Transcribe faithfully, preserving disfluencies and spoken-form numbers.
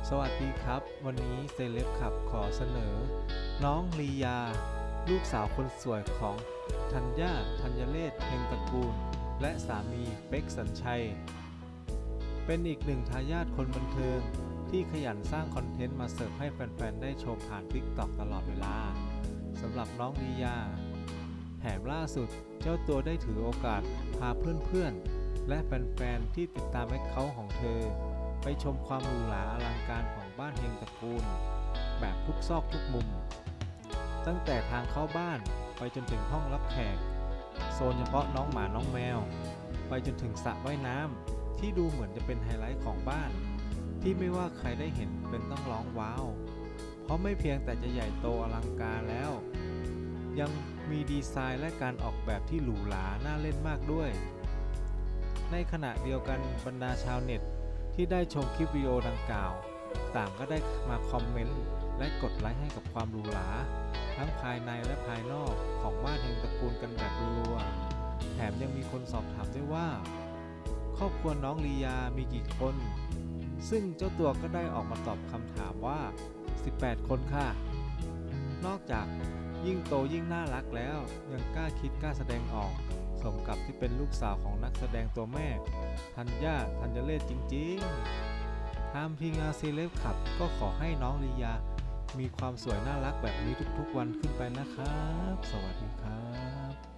สวัสดีครับวันนี้เซเลบขับขอเสนอน้องลียาลูกสาวคนสวยของธัญญาธัญเรศเฮงตระกูลและสามีเป๊กสัญชัยเป็นอีกหนึ่งทายาทคนบันเทิงที่ขยันสร้างคอนเทนต์มาเสิร์ฟให้แฟนๆได้ชมผ่าน ติ๊กต็อก ตลอดเวลาสำหรับน้องลียาแถมล่าสุดเจ้าตัวได้ถือโอกาสพาเพื่อนๆและแฟนๆที่ติดตามแอคเคาท์ของเธอไปชมความหรูหราอลังการของบ้านเฮงตระกูลแบบทุกซอกทุกมุมตั้งแต่ทางเข้าบ้านไปจนถึงห้องรับแขกโซนเฉพาะน้องหมาน้องแมวไปจนถึงสระว่ายน้ำที่ดูเหมือนจะเป็นไฮไลท์ของบ้านที่ไม่ว่าใครได้เห็นเป็นต้องร้องว้าวเพราะไม่เพียงแต่จะใหญ่โตอลังการแล้วยังมีดีไซน์และการออกแบบที่หรูหราน่าเล่นมากด้วยในขณะเดียวกันบรรดาชาวเน็ตที่ได้ชมคลิปวิดีโอดังกล่าวต่างก็ได้มาคอมเมนต์และกดไลค์ให้กับความหรูหราทั้งภายในและภายนอกของบ้านเฮงตระกูลกันแบบรัวๆแถมยังมีคนสอบถามด้วยว่าครอบครัวน้องลียามีกี่คนซึ่งเจ้าตัวก็ได้ออกมาตอบคำถามว่าสิบแปดคนค่ะนอกจากยิ่งโตยิ่งน่ารักแล้วยังกล้าคิดกล้าแสดงออกสมกับที่เป็นลูกสาวของนักแสดงตัวแม่ธัญญาธัญเรศจริงๆทางทีมงานเซเลบขับก็ขอให้น้องลียามีความสวยน่ารักแบบนี้ทุกๆวันขึ้นไปนะครับสวัสดีครับ